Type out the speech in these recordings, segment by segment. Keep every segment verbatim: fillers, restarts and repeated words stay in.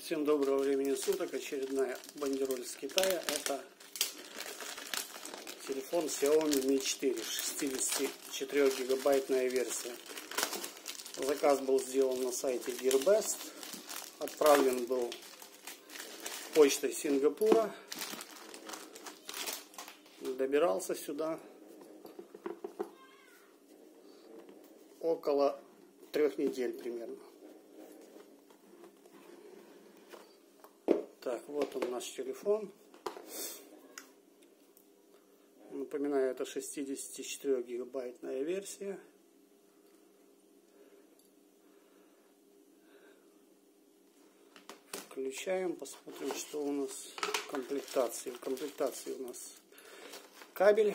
Всем доброго времени суток. Очередная бандероль с Китая. Это телефон Xiaomi Mi четыре, шестидесятичетырёхгигабайтная версия. Заказ был сделан на сайте Gearbest. Отправлен был почтой Сингапура. Добирался сюда около трех недель примерно. Так, вот он наш телефон. Напоминаю, это шестидесятичетырёхгигабайтная версия. Включаем, посмотрим, что у нас в комплектации. В комплектации у нас кабель,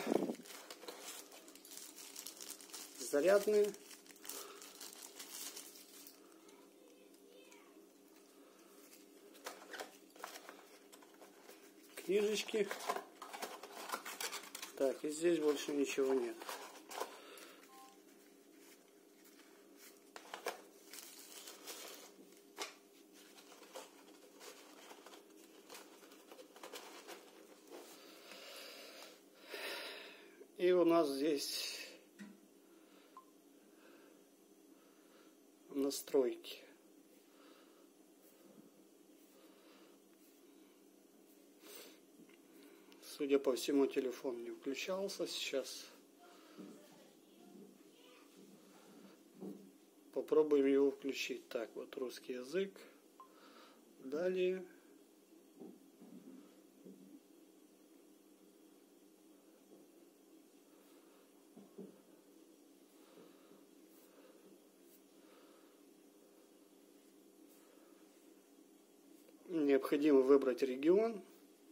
зарядные, книжечки. Так, и здесь больше ничего нет. И у нас здесь настройки. Судя по всему, телефон не включался сейчас. Попробуем его включить. Так, вот русский язык. Далее. Необходимо выбрать регион.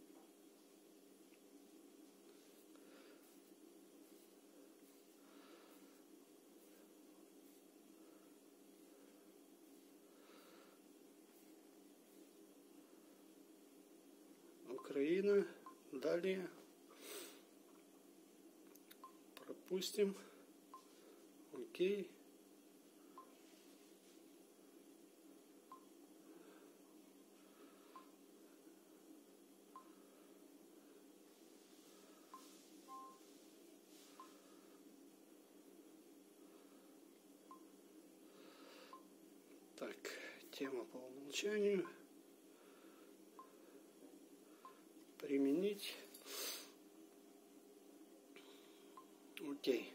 Украина. Далее. Пропустим. Окей. Так, тема по умолчанию. Применить. Окей.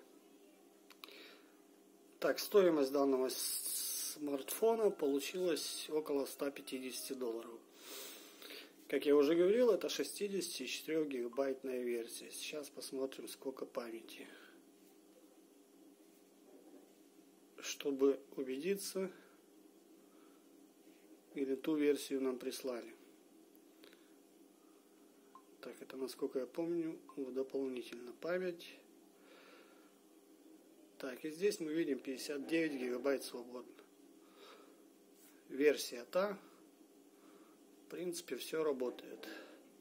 Так, стоимость данного смартфона получилась около ста пятидесяти долларов. Как я уже говорил, это шестидесятичетырёхгигабайтная версия. Сейчас посмотрим, сколько памяти. Чтобы убедиться, или ту версию нам прислали. Так, это, насколько я помню, дополнительно память. Так, и здесь мы видим пятьдесят девять гигабайт свободно. Версия та. В принципе, все работает.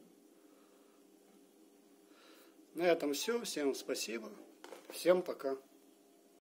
На этом все. Всем спасибо. Всем пока.